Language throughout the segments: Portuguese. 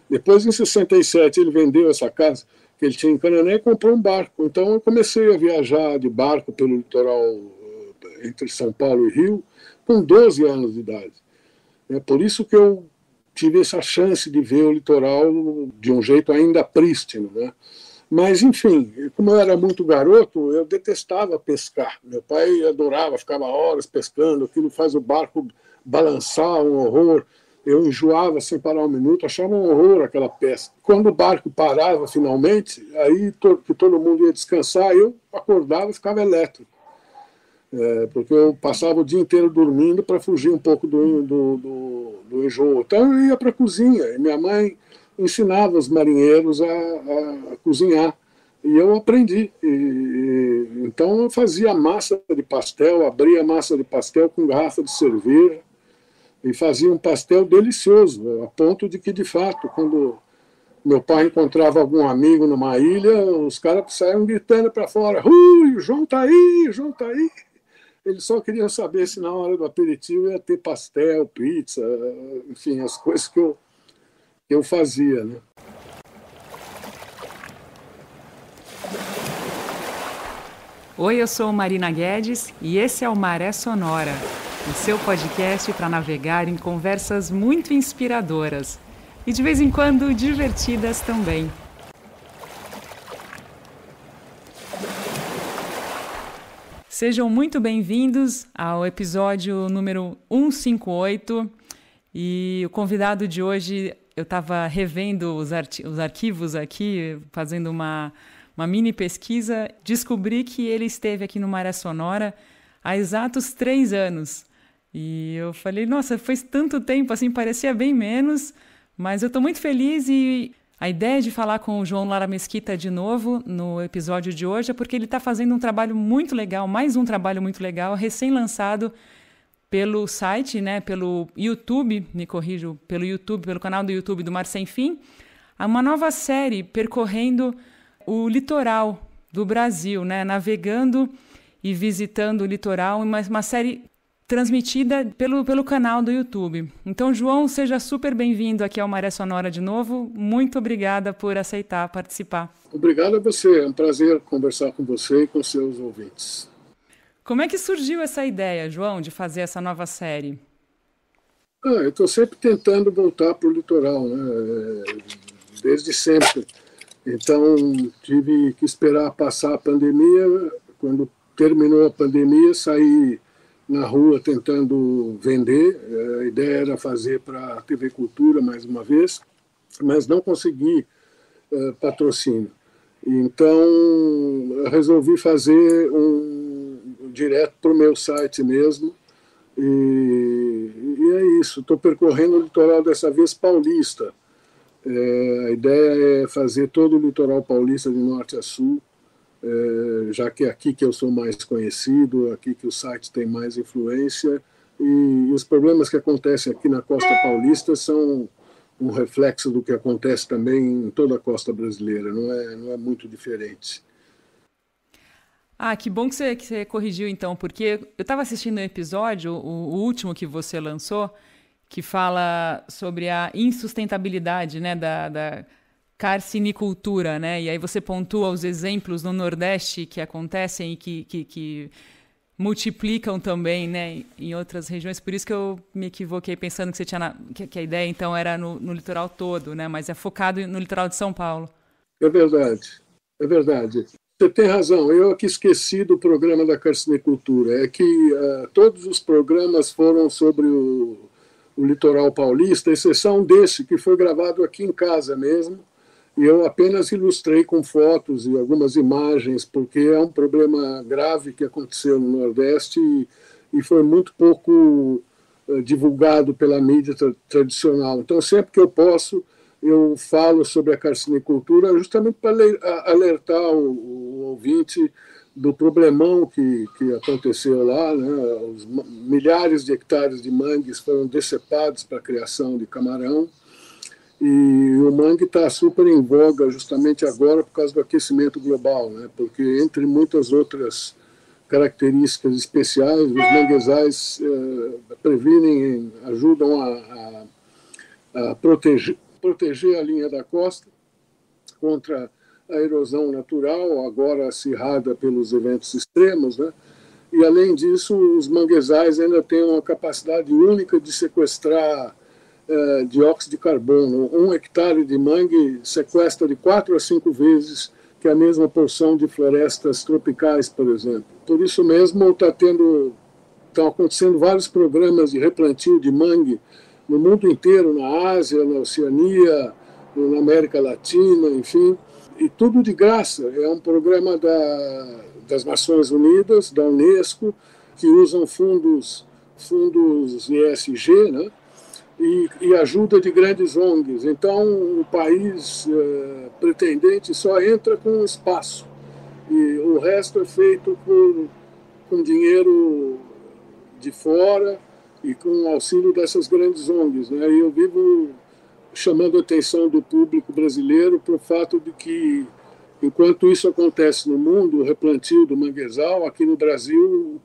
Depois, em 67, ele vendeu essa casa que ele tinha em Canané e comprou um barco. Então, eu comecei a viajar de barco pelo litoral entre São Paulo e Rio com 12 anos de idade. É por isso que eu tive essa chance de ver o litoral de um jeito ainda prístino, né? Mas, enfim, como eu era muito garoto, eu detestava pescar. Meu pai adorava, ficava horas pescando, aquilo faz o barco balançar, um horror. Eu enjoava sem parar um minuto, achava um horror aquela pesca. Quando o barco parava finalmente, aí que todo mundo ia descansar, eu acordava e ficava elétrico. Porque eu passava o dia inteiro dormindo para fugir um pouco do enjoo. Então eu ia para a cozinha, e minha mãe ensinava os marinheiros a cozinhar. E eu aprendi. Então eu fazia massa de pastel, abria massa de pastel com garrafa de cerveja, e fazia um pastel delicioso, a ponto de que, de fato, quando meu pai encontrava algum amigo numa ilha, os caras saíam gritando para fora: "Ui, o João está aí, o João está aí". Eles só queriam saber se na hora do aperitivo ia ter pastel, pizza, enfim, as coisas que eu fazia, né? Oi, eu sou Marina Guedes e esse é o Maré Sonora, o seu podcast para navegar em conversas muito inspiradoras e de vez em quando divertidas também. Sejam muito bem-vindos ao episódio número 158 e o convidado de hoje, eu estava revendo os arquivos aqui, fazendo uma mini pesquisa, descobri que ele esteve aqui no Maré Sonora há exatos 3 anos. E eu falei, nossa, foi tanto tempo, assim, parecia bem menos, mas eu estou muito feliz e a ideia de falar com o João Lara Mesquita de novo no episódio de hoje é porque ele está fazendo um trabalho muito legal, mais um trabalho muito legal, recém-lançado pelo site, né, pelo YouTube, me corrijo, pelo canal do YouTube do Mar Sem Fim, uma nova série percorrendo o litoral do Brasil, né, navegando e visitando o litoral, uma série transmitida pelo canal do YouTube. Então, João, seja super bem-vindo aqui ao Maré Sonora de novo. Muito obrigada por aceitar participar. Obrigado a você. É um prazer conversar com você e com seus ouvintes. Como é que surgiu essa ideia, João, de fazer essa nova série? Eu estou sempre tentando voltar para o litoral, né? Desde sempre. Então, tive que esperar passar a pandemia. Quando terminou a pandemia, saí na rua tentando vender. A ideia era fazer para a TV Cultura mais uma vez, mas não consegui patrocínio. Então, eu resolvi fazer direto para o meu site mesmo. E é isso. Estou percorrendo o litoral dessa vez paulista. A ideia é fazer todo o litoral paulista de norte a sul, já que é aqui que eu sou mais conhecido, aqui que o site tem mais influência, e os problemas que acontecem aqui na costa paulista são um reflexo do que acontece também em toda a costa brasileira, não é muito diferente. Ah, que bom que você corrigiu então, porque eu estava assistindo um episódio, o último que você lançou, que fala sobre a insustentabilidade, né, da carcinicultura, né? E aí você pontua os exemplos no Nordeste que acontecem e que multiplicam também, né, em outras regiões. Por isso que eu me equivoquei pensando que você tinha que a ideia então era no litoral todo, né? Mas é focado no litoral de São Paulo. É verdade, é verdade. Você tem razão. Eu aqui esqueci do programa da carcinicultura. É que todos os programas foram sobre o litoral paulista, exceção desse que foi gravado aqui em casa mesmo. E eu apenas ilustrei com fotos e algumas imagens, porque é um problema grave que aconteceu no Nordeste e foi muito pouco divulgado pela mídia tradicional. Então, sempre que eu posso, eu falo sobre a carcinicultura justamente para alertar o ouvinte do problemão que aconteceu lá, né? Os milhares de hectares de mangues foram decepados para a criação de camarão. E o mangue está super em voga justamente agora por causa do aquecimento global, né? Porque entre muitas outras características especiais, os manguezais previnem, ajudam a proteger a linha da costa contra a erosão natural, agora acirrada pelos eventos extremos, né? E, além disso, os manguezais ainda têm uma capacidade única de sequestrar dióxido de carbono. 1 hectare de mangue sequestra de 4 a 5 vezes que a mesma porção de florestas tropicais, por exemplo. Por isso mesmo, estão acontecendo vários programas de replantio de mangue no mundo inteiro, na Ásia, na Oceania, na América Latina, enfim, e tudo de graça. É um programa das Nações Unidas, da Unesco, que usam fundos ESG, né? E ajuda de grandes ONGs. Então, o país pretendente só entra com espaço, e o resto é feito com dinheiro de fora e com o auxílio dessas grandes ONGs, né? E eu vivo chamando a atenção do público brasileiro para o fato de que, enquanto isso acontece no mundo, o replantio do manguezal, aqui no Brasil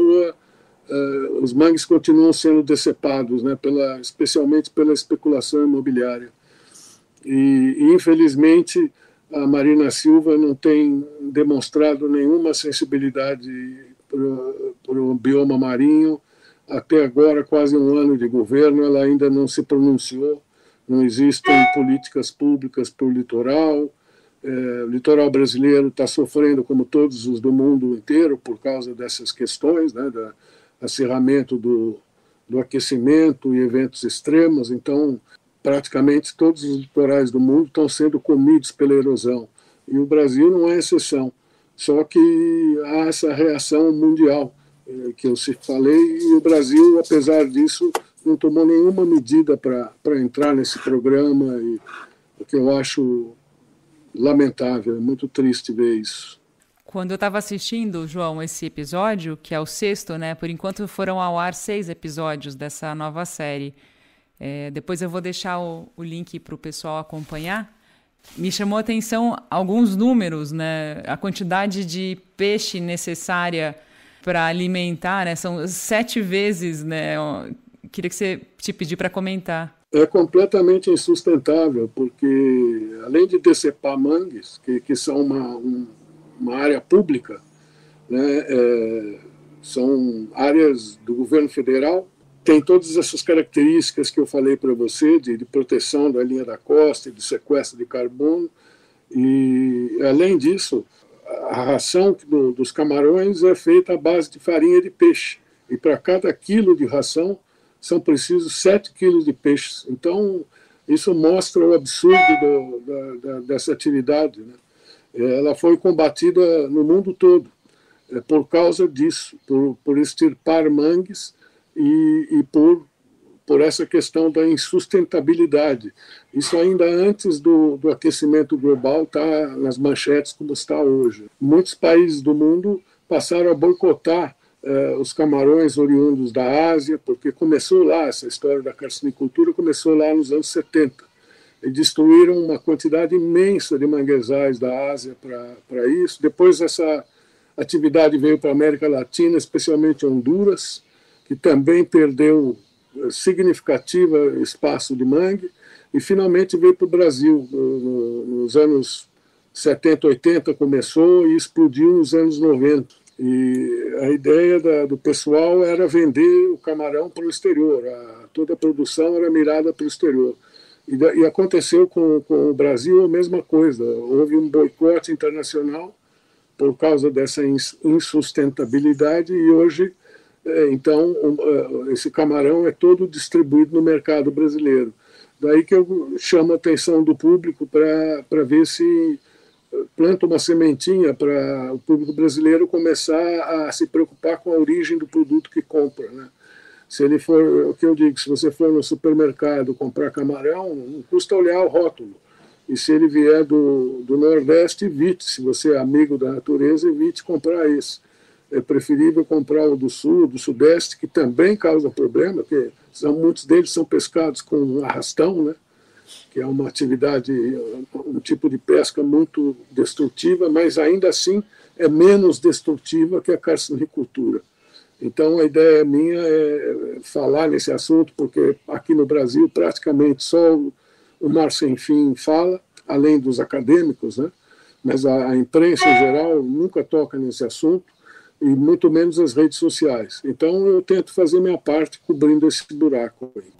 os mangues continuam sendo decepados, né, especialmente pela especulação imobiliária. E, infelizmente, a Marina Silva não tem demonstrado nenhuma sensibilidade para o bioma marinho. Até agora, quase um ano de governo, ela ainda não se pronunciou. Não existem políticas públicas para o litoral. O litoral brasileiro está sofrendo, como todos os do mundo inteiro, por causa dessas questões, né, do acirramento do aquecimento e eventos extremos. Então, praticamente todos os litorais do mundo estão sendo comidos pela erosão. E o Brasil não é exceção. Só que há essa reação mundial que eu falei, e o Brasil, apesar disso, não tomou nenhuma medida para entrar nesse programa, e o que eu acho lamentável, é muito triste ver isso. Quando eu estava assistindo, João, esse episódio, que é o 6º, né? Por enquanto foram ao ar 6 episódios dessa nova série. Depois eu vou deixar o link para o pessoal acompanhar. Me chamou a atenção alguns números, né? A quantidade de peixe necessária para alimentar, né? São 7 vezes, né? Queria que você te pedir para comentar. É completamente insustentável, porque além de decepar mangues, que são uma área pública, né, são áreas do governo federal, tem todas essas características que eu falei para você, de proteção da linha da costa, de sequestro de carbono, e, além disso, a ração dos camarões é feita à base de farinha de peixe, e para cada quilo de ração são precisos 7 quilos de peixes. Então, isso mostra o absurdo dessa atividade, né? Ela foi combatida no mundo todo por causa disso, por extirpar mangues e por essa questão da insustentabilidade. Isso ainda antes do aquecimento global está nas manchetes como está hoje. Muitos países do mundo passaram a boicotar os camarões oriundos da Ásia, porque começou lá, essa história da carcinicultura começou lá nos anos 70. E destruíram uma quantidade imensa de manguezais da Ásia para isso. Depois essa atividade veio para a América Latina, especialmente Honduras, que também perdeu significativo espaço de mangue, e finalmente veio para o Brasil. Nos anos 70, 80 começou e explodiu nos anos 90. E a ideia do pessoal era vender o camarão para o exterior, toda a produção era mirada para o exterior. E aconteceu com o Brasil a mesma coisa. Houve um boicote internacional por causa dessa insustentabilidade, e hoje, então, esse camarão é todo distribuído no mercado brasileiro. Daí que eu chamo a atenção do público para ver se planta uma sementinha para o público brasileiro começar a se preocupar com a origem do produto que compra, né? Se ele for, o que eu digo, se você for no supermercado comprar camarão, não custa olhar o rótulo. E se ele vier do Nordeste, evite. Se você é amigo da natureza, evite comprar esse. É preferível comprar o do Sul, do Sudeste, que também causa problema, porque muitos deles são pescados com arrastão, né? Que é uma atividade, um tipo de pesca muito destrutiva, mas ainda assim é menos destrutiva que a carcinicultura. Então, a ideia minha é falar nesse assunto, porque aqui no Brasil praticamente só o Mar Sem Fim fala, além dos acadêmicos, né? Mas a imprensa em geral nunca toca nesse assunto, e muito menos as redes sociais. Então eu tento fazer minha parte cobrindo esse buraco aí.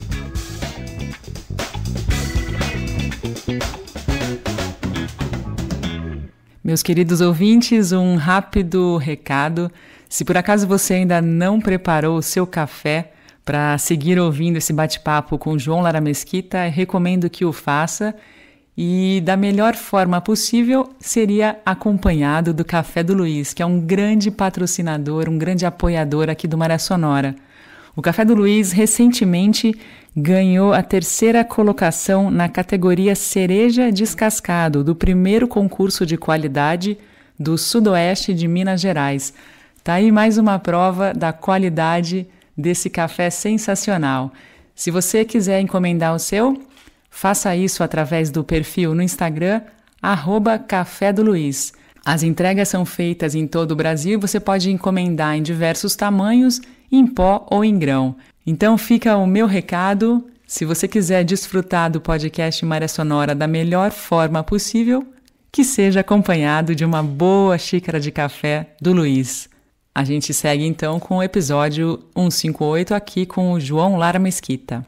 Meus queridos ouvintes, um rápido recado. Se por acaso você ainda não preparou o seu café para seguir ouvindo esse bate-papo com João Lara Mesquita, recomendo que o faça. E da melhor forma possível seria acompanhado do Café do Luiz, que é um grande patrocinador, um grande apoiador aqui do Maré Sonora. O Café do Luiz recentemente ganhou a 3ª colocação na categoria Cereja Descascado, do primeiro concurso de qualidade do Sudoeste de Minas Gerais. Tá aí mais uma prova da qualidade desse café sensacional. Se você quiser encomendar o seu, faça isso através do perfil no Instagram, @Café do Luiz. As entregas são feitas em todo o Brasil e você pode encomendar em diversos tamanhos, em pó ou em grão. Então fica o meu recado, se você quiser desfrutar do podcast Maré Sonora da melhor forma possível, que seja acompanhado de uma boa xícara de café do Luiz. A gente segue então com o episódio 158 aqui com o João Lara Mesquita.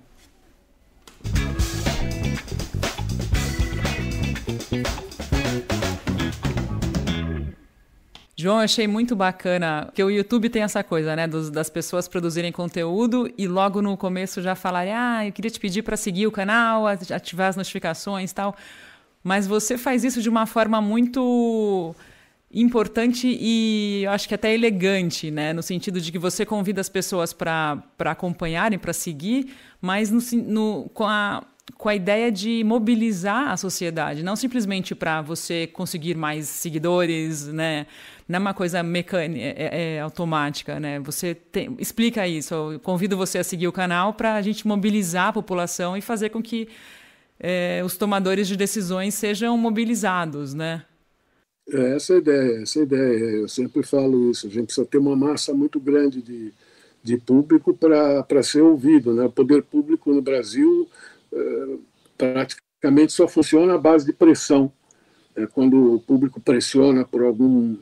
João, eu achei muito bacana, porque o YouTube tem essa coisa, né, das pessoas produzirem conteúdo e logo no começo já falarem, eu queria te pedir para seguir o canal, ativar as notificações e tal, mas você faz isso de uma forma muito importante e eu acho que até elegante, né, no sentido de que você convida as pessoas para acompanharem, para seguir, mas com a ideia de mobilizar a sociedade, não simplesmente para você conseguir mais seguidores, né? Não é uma coisa mecânica, automática, né? Explica isso. Eu convido você a seguir o canal para a gente mobilizar a população e fazer com que os tomadores de decisões sejam mobilizados, né? Essa é a ideia. Eu sempre falo isso. A gente precisa ter uma massa muito grande de público para ser ouvido, né? O poder público no Brasil praticamente só funciona à base de pressão. Quando o público pressiona por alguma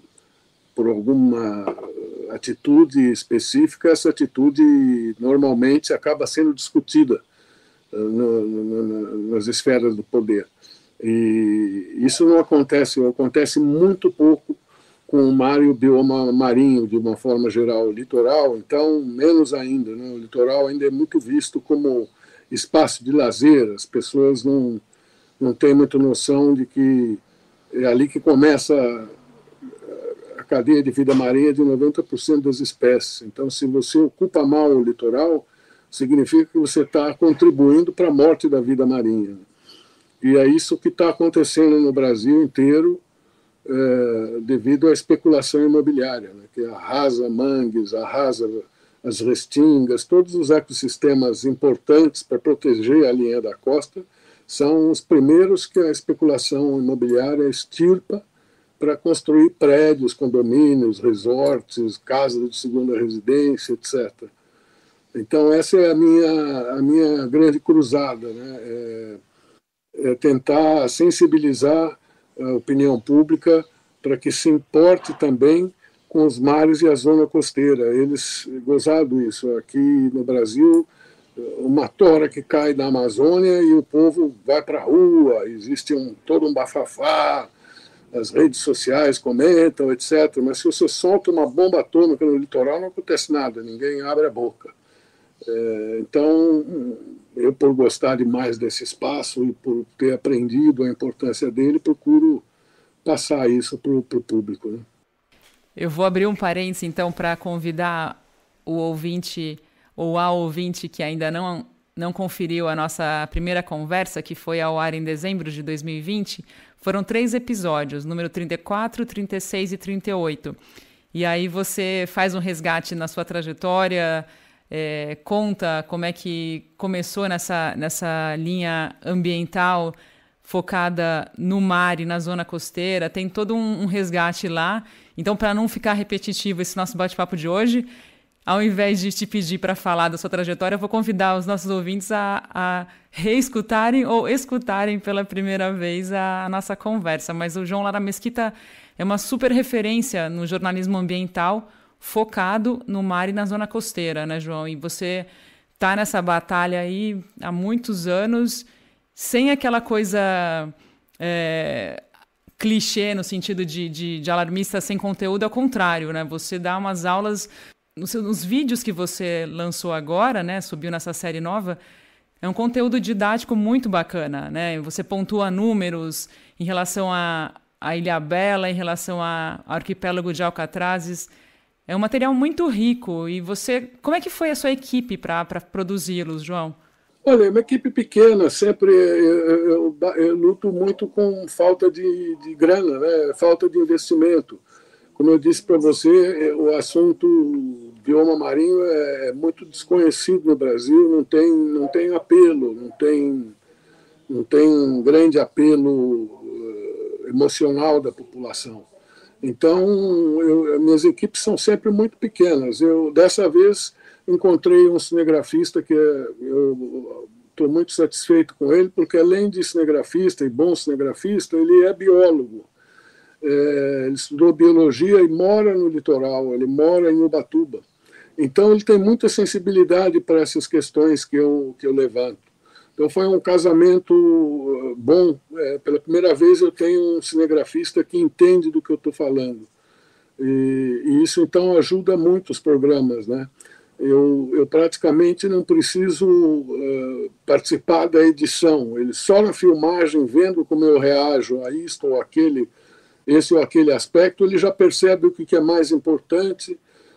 atitude específica, essa atitude normalmente acaba sendo discutida nas esferas do poder. E isso não acontece muito pouco com o mar e o bioma marinho, de uma forma geral. O litoral, então, menos ainda, né? O litoral ainda é muito visto como espaço de lazer, as pessoas não têm muita noção de que é ali que começa a cadeia de vida marinha de 90% das espécies. Então, se você ocupa mal o litoral, significa que você está contribuindo para a morte da vida marinha. E é isso que está acontecendo no Brasil inteiro, devido à especulação imobiliária, né, que arrasa mangues, arrasa as restingas, todos os ecossistemas importantes para proteger a linha da costa são os primeiros que a especulação imobiliária extirpa para construir prédios, condomínios, resorts, casas de segunda residência, etc. Então essa é a minha grande cruzada, né? É tentar sensibilizar a opinião pública para que se importe também com os mares e a zona costeira. Eles gozado isso. Aqui no Brasil, uma tora que cai na Amazônia e o povo vai para a rua, existe todo um bafafá, as redes sociais comentam, etc. Mas se você solta uma bomba atômica no litoral, não acontece nada, ninguém abre a boca. Então, eu, por gostar demais desse espaço e por ter aprendido a importância dele, procuro passar isso para o público, né? Eu vou abrir um parênteses, então, para convidar o ouvinte ou a ouvinte que ainda não conferiu a nossa primeira conversa, que foi ao ar em dezembro de 2020. Foram 3 episódios, número 34, 36 e 38. E aí você faz um resgate na sua trajetória, conta como é que começou nessa linha ambiental focada no mar e na zona costeira, tem todo um resgate lá. Então, para não ficar repetitivo esse nosso bate-papo de hoje, ao invés de te pedir para falar da sua trajetória, eu vou convidar os nossos ouvintes a reescutarem ou escutarem pela primeira vez a nossa conversa. Mas o João Lara Mesquita é uma super referência no jornalismo ambiental focado no mar e na zona costeira, né, João? E você está nessa batalha aí há muitos anos, sem aquela coisa clichê no sentido de alarmista sem conteúdo, ao contrário, né? Você dá umas aulas nos vídeos que você lançou agora, né? Subiu nessa série nova. É um conteúdo didático muito bacana, né? Você pontua números em relação à Ilhabela, em relação ao arquipélago de Alcatrazes. É um material muito rico. E como é que foi a sua equipe para produzi-los, João? Olha, é uma equipe pequena, sempre eu luto muito com falta de grana, né? Falta de investimento. Como eu disse para você, o assunto bioma marinho é muito desconhecido no Brasil, não tem apelo, não tem um grande apelo emocional da população. Então, minhas equipes são sempre muito pequenas. Dessa vez, encontrei um cinegrafista que eu estou muito satisfeito com ele, porque além de cinegrafista e bom cinegrafista, ele é biólogo. Ele estudou biologia e mora no litoral, ele mora em Ubatuba. Então, ele tem muita sensibilidade para essas questões que eu levanto. Então, foi um casamento bom. Pela primeira vez, eu tenho um cinegrafista que entende do que eu estou falando. E isso, então, ajuda muito os programas, né? Eu praticamente não preciso participar da edição. Ele só na filmagem, vendo como eu reajo a isto ou aquele, esse ou aquele aspecto, ele já percebe o que é mais importante.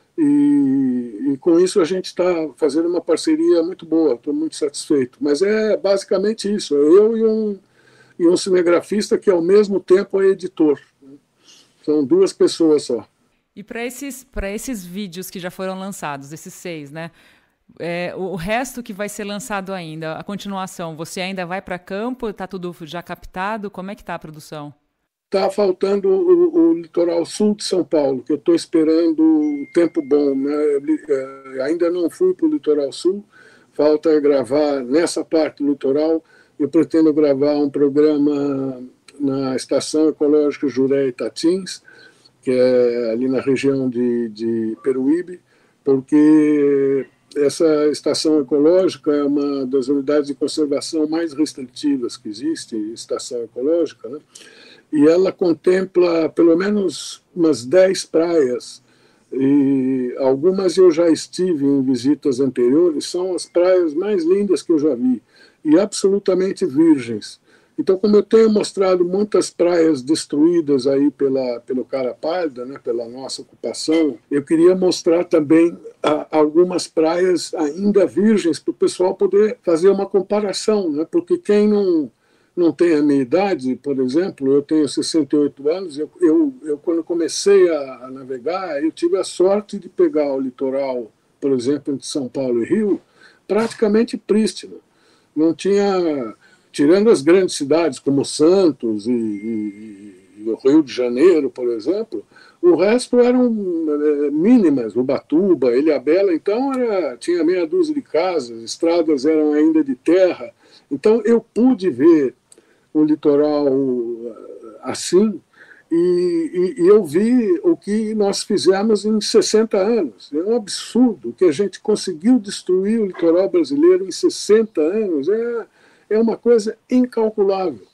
E com isso a gente está fazendo uma parceria muito boa, estou muito satisfeito. Mas é basicamente isso, eu e um cinegrafista que ao mesmo tempo é editor. São duas pessoas só. E para esses vídeos que já foram lançados, esses 6, né? O resto que vai ser lançado ainda, a continuação, você ainda vai para campo? Está tudo já captado? Como é que está a produção? Está faltando o litoral sul de São Paulo, que eu estou esperando um tempo bom, né? Ainda não fui para o litoral sul, falta gravar nessa parte do litoral. Eu pretendo gravar um programa na Estação Ecológica Juré Itatins, que é ali na região de Peruíbe, porque essa estação ecológica é uma das unidades de conservação mais restritivas que existe, estação ecológica, né? E ela contempla pelo menos umas 10 praias, e algumas eu já estive em visitas anteriores, são as praias mais lindas que eu já vi, e absolutamente virgens. Então, como eu tenho mostrado muitas praias destruídas aí pelo cara parda, né, pela nossa ocupação, eu queria mostrar também algumas praias ainda virgens para o pessoal poder fazer uma comparação, né, porque quem não tem a minha idade, por exemplo, eu tenho 68 anos, eu quando comecei a navegar, eu tive a sorte de pegar o litoral, por exemplo, entre São Paulo e Rio, praticamente prístino. Não tinha, tirando as grandes cidades como Santos e o Rio de Janeiro, por exemplo, o resto eram mínimas, Ubatuba, Ilhabela, então tinha meia dúzia de casas, estradas eram ainda de terra. Então eu pude ver o litoral assim, e eu vi o que nós fizemos em 60 anos. É um absurdo que a gente conseguiu destruir o litoral brasileiro em 60 anos. É uma coisa incalculável.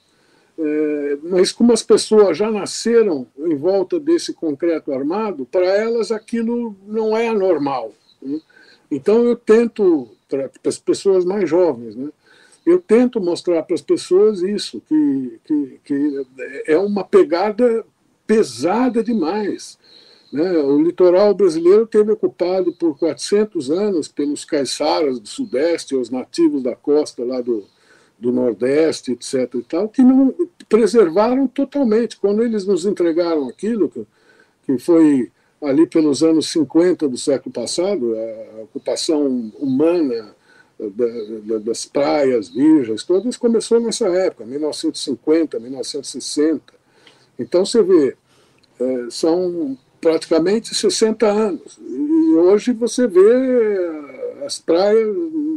Mas como as pessoas já nasceram em volta desse concreto armado, para elas aquilo não é anormal, né? Então eu tento, para as pessoas mais jovens, né, eu tento mostrar para as pessoas isso, que é uma pegada pesada demais, né? O litoral brasileiro teve ocupado por 400 anos pelos caiçaras do Sudeste, os nativos da costa lá do Nordeste, etc. e tal, que não preservaram totalmente. Quando eles nos entregaram aquilo, que foi ali pelos anos 50 do século passado, a ocupação humana das praias virgens, todas começou nessa época, 1950, 1960. Então você vê, são praticamente 60 anos. E hoje você vê as praias,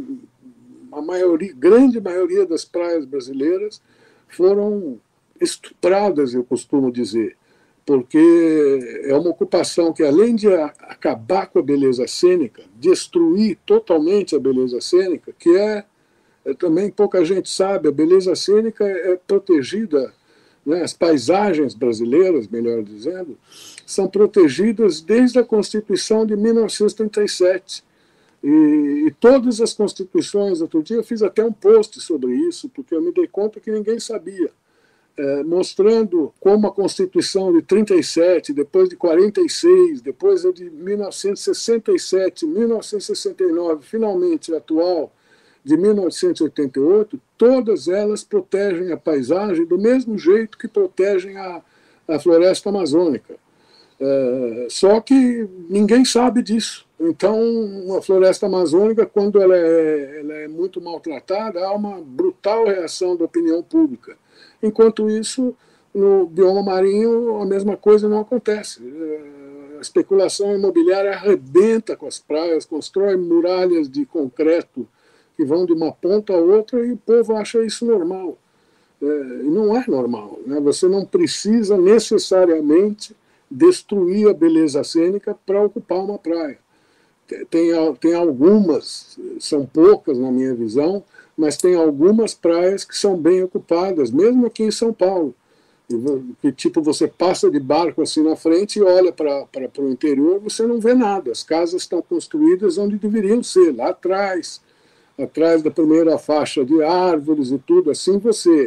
grande maioria das praias brasileiras foram estupradas, eu costumo dizer, porque é uma ocupação que, além de acabar com a beleza cênica, destruir totalmente a beleza cênica, que também pouca gente sabe, a beleza cênica é protegida, né, as paisagens brasileiras, melhor dizendo, são protegidas desde a Constituição de 1937. E todas as constituições, outro dia eu fiz até um post sobre isso, porque eu me dei conta que ninguém sabia, mostrando como a Constituição de 37, depois de 46, depois a de 1967, 1969, finalmente a atual, de 1988, todas elas protegem a paisagem do mesmo jeito que protegem a floresta amazônica. Só que ninguém sabe disso. Então, a floresta amazônica, quando ela é muito maltratada, há uma brutal reação da opinião pública. Enquanto isso, no bioma marinho, a mesma coisa não acontece. A especulação imobiliária arrebenta com as praias, constrói muralhas de concreto que vão de uma ponta a outra e o povo acha isso normal. E não é normal, né? Você não precisa necessariamente destruir a beleza cênica para ocupar uma praia. Tem algumas, são poucas na minha visão, mas tem algumas praias que são bem ocupadas, mesmo aqui em São Paulo. Que tipo, você passa de barco assim na frente e olha para o interior, você não vê nada. As casas estão construídas onde deveriam ser, lá atrás da primeira faixa de árvores e tudo. Assim você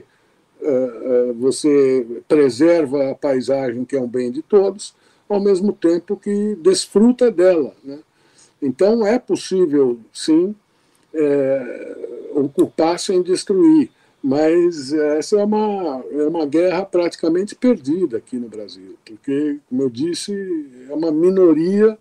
preserva a paisagem, que é um bem de todos, ao mesmo tempo que desfruta dela, né? Então é possível, sim, ocupar sem destruir, mas essa é uma guerra praticamente perdida aqui no Brasil, porque, como eu disse, é uma minoria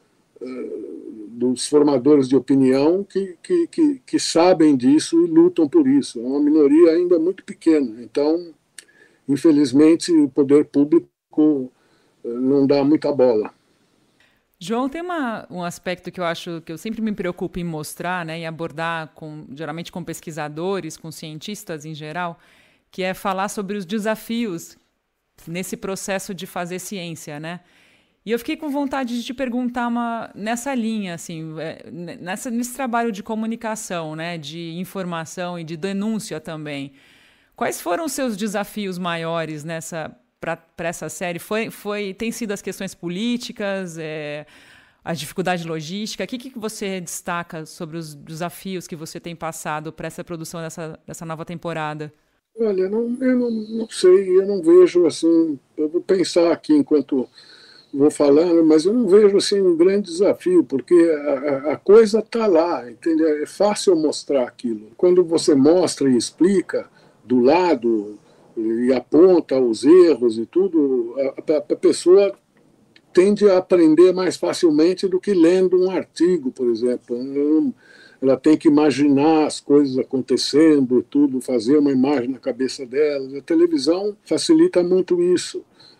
dos formadores de opinião que sabem disso e lutam por isso. É uma minoria ainda muito pequena. Então, infelizmente, o poder público não dá muita bola. João, tem um aspecto que eu acho que eu sempre me preocupo em mostrar, né, e abordar geralmente com pesquisadores, com cientistas em geral, que é falar sobre os desafios nesse processo de fazer ciência, né? E eu fiquei com vontade de te perguntar nessa linha, assim, nesse trabalho de comunicação, né, de informação e de denúncia também. Quais foram os seus desafios maiores para essa série? Tem sido as questões políticas, a dificuldade logística? O que você destaca sobre os desafios que você tem passado para essa produção dessa nova temporada? Olha, eu não sei, eu não vejo assim, eu vou pensar aqui enquanto vou falando, mas eu não vejo assim um grande desafio, porque a coisa está lá, entendeu? É fácil mostrar aquilo. Quando você mostra e explica do lado e aponta os erros e tudo, a pessoa tende a aprender mais facilmente do que lendo um artigo, por exemplo. Ela tem que imaginar as coisas acontecendo e tudo, fazer uma imagem na cabeça dela. A televisão facilita muito isso.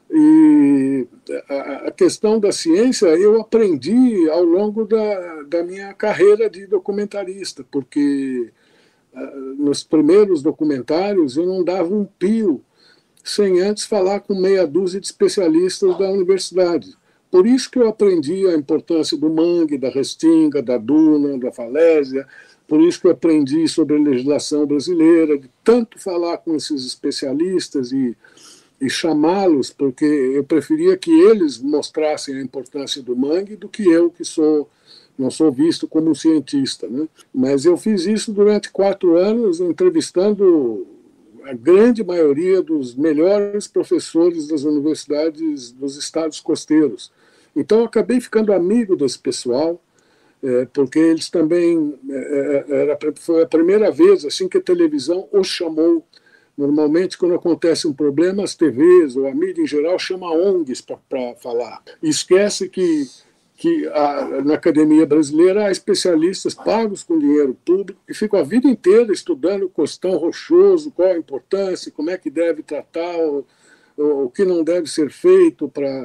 E a questão da ciência eu aprendi ao longo da minha carreira de documentarista, porque nos primeiros documentários eu não dava um pio sem antes falar com meia dúzia de especialistas da universidade. Por isso que eu aprendi a importância do mangue, da restinga, da duna, da falésia. Por isso que eu aprendi sobre a legislação brasileira, de tanto falar com esses especialistas e chamá-los, porque eu preferia que eles mostrassem a importância do mangue do que eu, que não sou visto como um cientista, né? Mas eu fiz isso durante 4 anos, entrevistando a grande maioria dos melhores professores das universidades dos estados costeiros. Então, eu acabei ficando amigo desse pessoal, porque eles também... foi a primeira vez assim, que a televisão os chamou. Normalmente, quando acontece um problema, as TVs ou a mídia em geral chama ONGs para falar. E esquece que na academia brasileira há especialistas pagos com dinheiro público que ficam a vida inteira estudando o costão rochoso, qual a importância, como é que deve tratar, o que não deve ser feito para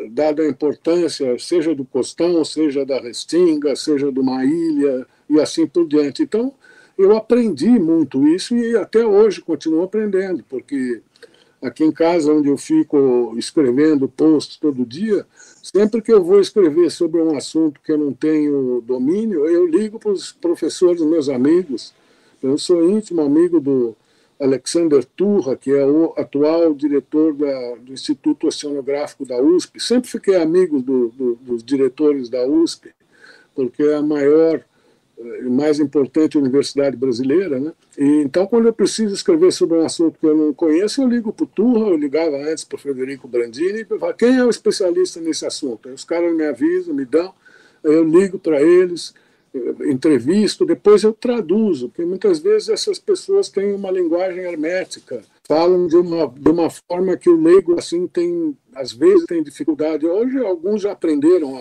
dada a importância, seja do Costão, seja da Restinga, seja de uma ilha, e assim por diante. Então, eu aprendi muito isso e até hoje continuo aprendendo, porque aqui em casa, onde eu fico escrevendo posts todo dia, sempre que eu vou escrever sobre um assunto que eu não tenho domínio, eu ligo para os professores, meus amigos. Eu sou íntimo amigo do Alexander Turra, que é o atual diretor do Instituto Oceanográfico da USP. Sempre fiquei amigo dos diretores da USP, porque é a maior e mais importante universidade brasileira, né? E, então, quando eu preciso escrever sobre um assunto que eu não conheço, eu ligo para o Turra, eu ligava antes para o Federico Brandini, e falo, quem é o especialista nesse assunto? Aí os caras me avisam, me dão, eu ligo para eles, entrevisto, depois eu traduzo, porque muitas vezes essas pessoas têm uma linguagem hermética, falam de uma forma que o leigo, assim, às vezes tem dificuldade. Hoje, alguns já aprenderam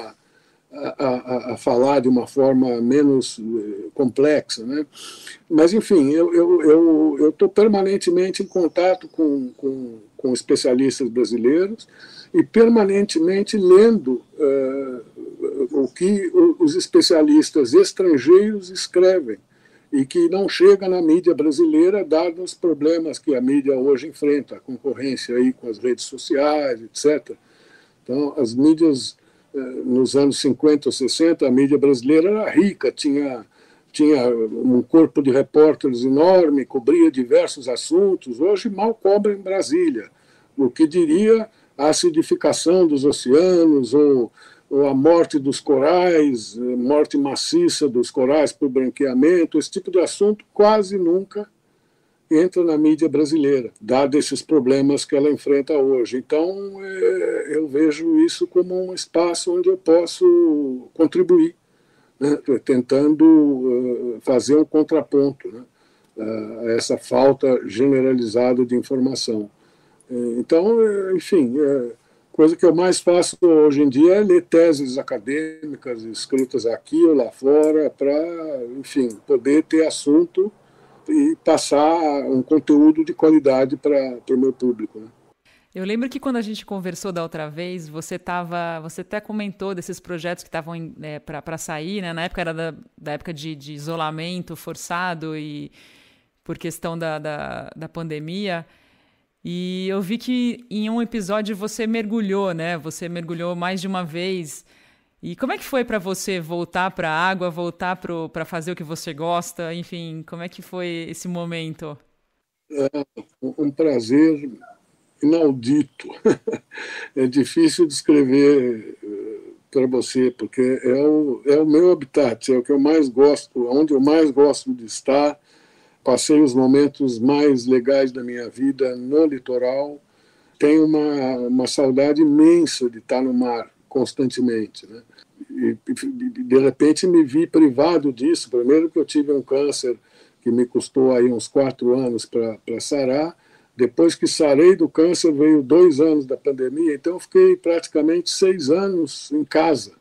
a falar de uma forma menos complexa, né? Mas, enfim, eu estou permanentemente em contato com especialistas brasileiros e permanentemente lendo o que os especialistas estrangeiros escrevem e que não chega na mídia brasileira, dados os problemas que a mídia hoje enfrenta, a concorrência aí com as redes sociais, etc. Então, as mídias nos anos 50 ou 60, a mídia brasileira era rica, tinha um corpo de repórteres enorme, cobria diversos assuntos. Hoje mal cobre em Brasília. O que diria a acidificação dos oceanos ou a morte dos corais, morte maciça dos corais por branqueamento, esse tipo de assunto quase nunca entra na mídia brasileira, dado esses problemas que ela enfrenta hoje. Então, eu vejo isso como um espaço onde eu posso contribuir, né, tentando fazer um contraponto, né, a essa falta generalizada de informação. Então, enfim, coisa que eu mais faço hoje em dia é ler teses acadêmicas escritas aqui ou lá fora para, enfim, poder ter assunto e passar um conteúdo de qualidade para o meu público, né? Eu lembro que quando a gente conversou da outra vez, você até comentou desses projetos que estavam para sair, né? Na época era da época de isolamento forçado e por questão da pandemia. E eu vi que em um episódio você mergulhou, né? Você mergulhou mais de uma vez. E como é que foi para você voltar para a água, voltar para fazer o que você gosta? Enfim, como é que foi esse momento? É um prazer inaudito. É difícil descrever para você, porque é o meu habitat, é o que eu mais gosto, onde eu mais gosto de estar. Passei os momentos mais legais da minha vida no litoral. Tenho uma saudade imensa de estar no mar constantemente, né? E de repente me vi privado disso. Primeiro que eu tive um câncer que me custou aí uns 4 anos para sarar. Depois que sarei do câncer, veio 2 anos da pandemia, então eu fiquei praticamente 6 anos em casa,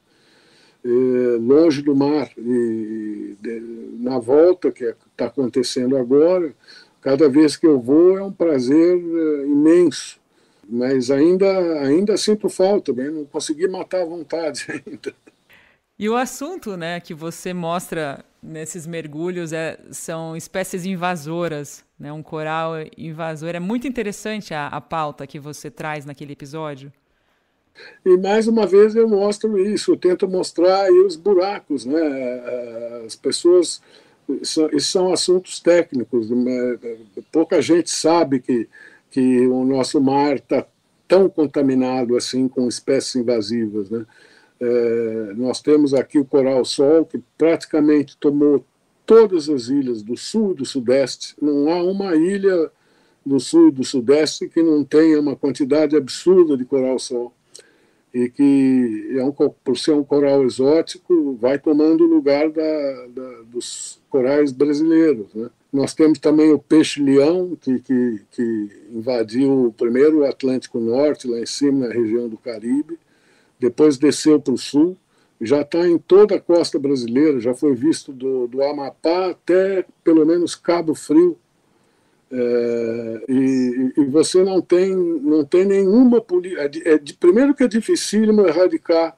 longe do mar. E na volta, que está acontecendo agora, cada vez que eu vou é um prazer imenso. Mas ainda sinto falta, bem, não consegui matar a vontade ainda. E o assunto, né, que você mostra nesses mergulhos são espécies invasoras, né, um coral invasor. É muito interessante a pauta que você traz naquele episódio. E mais uma vez eu mostro isso, eu tento mostrar aí os buracos, né? As pessoas, isso são assuntos técnicos, pouca gente sabe que o nosso mar está tão contaminado assim com espécies invasivas, né? Nós temos aqui o coral-sol, que praticamente tomou todas as ilhas do sul e do sudeste. Não há uma ilha do sul e do sudeste que não tenha uma quantidade absurda de coral-sol. E que, por ser um coral exótico, vai tomando o lugar dos corais brasileiros, né? Nós temos também o peixe-leão, que invadiu primeiro o Atlântico Norte, lá em cima, na região do Caribe, depois desceu para o sul, já está em toda a costa brasileira, já foi visto do Amapá até, pelo menos, Cabo Frio. E você não tem nenhuma política. Primeiro que é dificílimo erradicar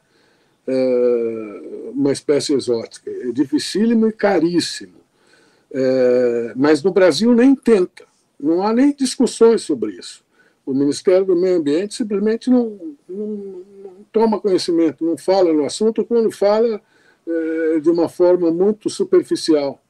uma espécie exótica, é dificílimo e caríssimo. Mas no Brasil nem tenta, não há nem discussões sobre isso. O Ministério do Meio Ambiente simplesmente não toma conhecimento, não fala no assunto, quando fala de uma forma muito superficial.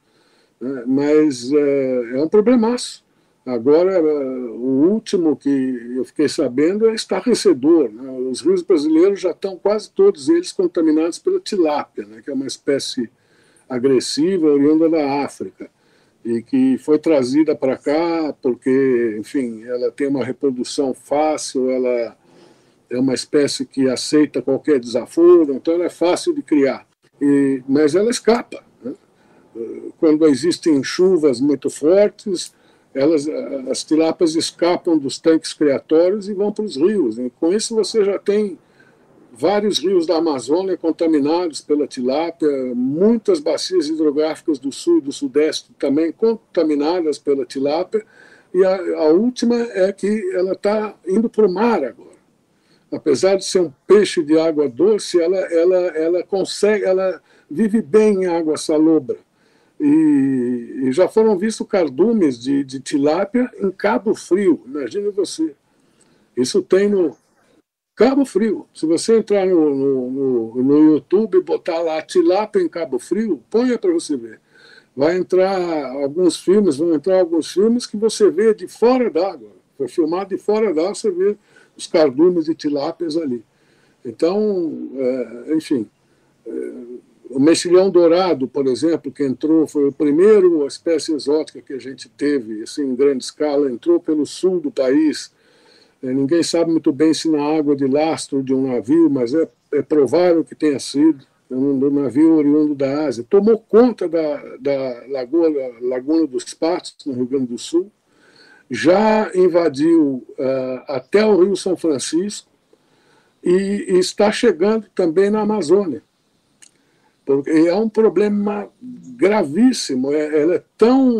Mas é um problemaço. Agora, o último que eu fiquei sabendo é estarrecedor. Os rios brasileiros já estão quase todos eles contaminados pela tilápia, que é uma espécie agressiva oriunda da África e que foi trazida para cá porque, enfim, ela tem uma reprodução fácil, ela é uma espécie que aceita qualquer desaforo, então ela é fácil de criar. Mas ela escapa. Quando existem chuvas muito fortes, as tilápias escapam dos tanques criatórios e vão para os rios. E com isso você já tem vários rios da Amazônia contaminados pela tilápia, muitas bacias hidrográficas do sul e do sudeste também contaminadas pela tilápia, e a última é que ela está indo para o mar agora. Apesar de ser um peixe de água doce, ela consegue, ela vive bem em água salobra. E já foram vistos cardumes de tilápia em Cabo Frio, imagine você. Isso tem no Cabo Frio. Se você entrar no YouTube e botar lá tilápia em Cabo Frio, ponha para você ver. Vão entrar alguns filmes que você vê de fora d'água. Foi filmado de fora d'água, você vê os cardumes de tilápias ali. Então, enfim... O mexilhão dourado, por exemplo, que entrou, foi a primeira espécie exótica que a gente teve, assim, em grande escala, entrou pelo sul do país. Ninguém sabe muito bem se na água de lastro de um navio, mas é provável que tenha sido um navio oriundo da Ásia. Tomou conta da Laguna dos Patos, no Rio Grande do Sul, já invadiu até o Rio São Francisco e está chegando também na Amazônia. Porque é um problema gravíssimo. Ela é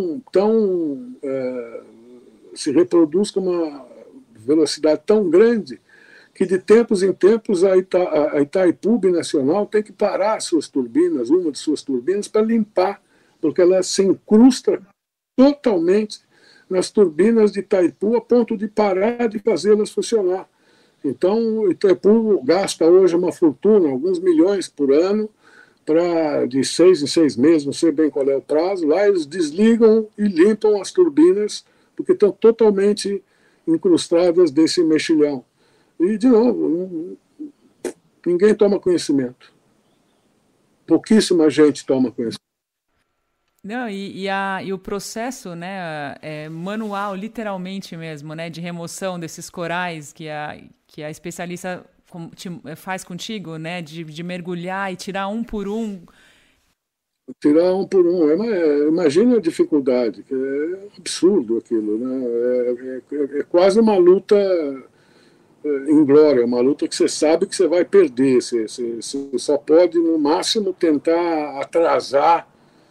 se reproduz com uma velocidade tão grande que de tempos em tempos a Itaipu Nacional tem que parar suas turbinas, uma de suas turbinas, para limpar, porque ela se incrusta totalmente nas turbinas de Itaipu a ponto de parar de fazê-las funcionar. Então, Itaipu gasta hoje uma fortuna, alguns milhões por ano, de 6 em 6 meses, não sei bem qual é o prazo, lá eles desligam e limpam as turbinas, porque estão totalmente incrustadas desse mexilhão. E, de novo, ninguém toma conhecimento. Pouquíssima gente toma conhecimento. Não, e o processo, né, manual, literalmente mesmo, né, de remoção desses corais que a especialista faz contigo, né, de mergulhar e tirar um por um. Tirar um por um. Imagina a dificuldade, que é absurdo aquilo, né? É quase uma luta inglória, uma luta que você sabe que você vai perder. Você só pode, no máximo, tentar atrasar